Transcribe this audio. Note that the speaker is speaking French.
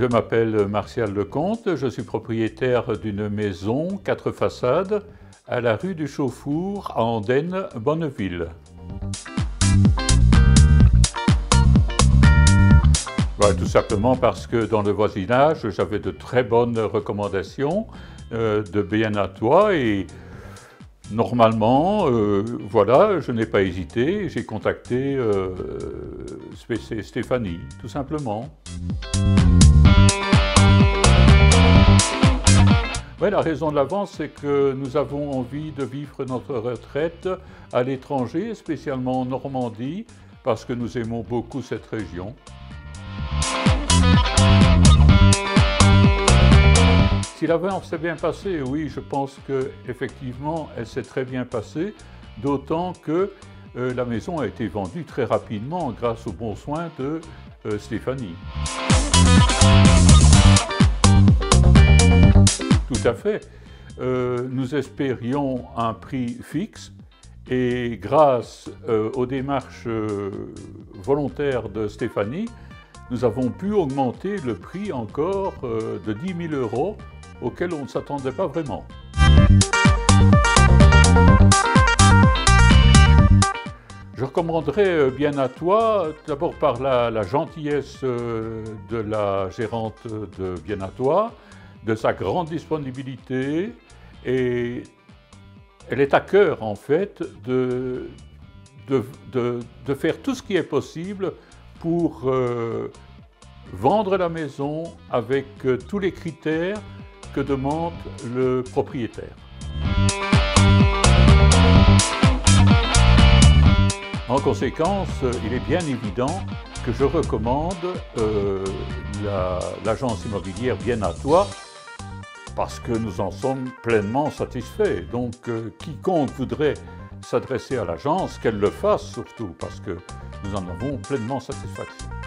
Je m'appelle Martial Lecomte, je suis propriétaire d'une maison, 4 façades, à la rue du Chauffour, à Andenne, Bonneville. Tout simplement parce que dans le voisinage, j'avais de très bonnes recommandations de Bien à toi et normalement, voilà, je n'ai pas hésité, j'ai contacté Stéphanie, tout simplement. Ouais, la raison de l'avance, c'est que nous avons envie de vivre notre retraite à l'étranger, spécialement en Normandie, parce que nous aimons beaucoup cette région. Si l'avance s'est bien passée, oui, je pense qu'effectivement, elle s'est très bien passée, d'autant que la maison a été vendue très rapidement grâce aux bons soins de Stéphanie. Tout à fait. Nous espérions un prix fixe et grâce aux démarches volontaires de Stéphanie, nous avons pu augmenter le prix encore de 10 000 € auquel on ne s'attendait pas vraiment. Je recommanderais Bien à toi, d'abord par la gentillesse de la gérante de Bien à toi, de sa grande disponibilité, et elle est à cœur en fait de faire tout ce qui est possible pour vendre la maison avec tous les critères que demande le propriétaire. En conséquence, il est bien évident que je recommande l'agence immobilière Bien à toi parce que nous en sommes pleinement satisfaits. Donc, quiconque voudrait s'adresser à l'agence, qu'elle le fasse surtout parce que nous en avons pleinement satisfaction.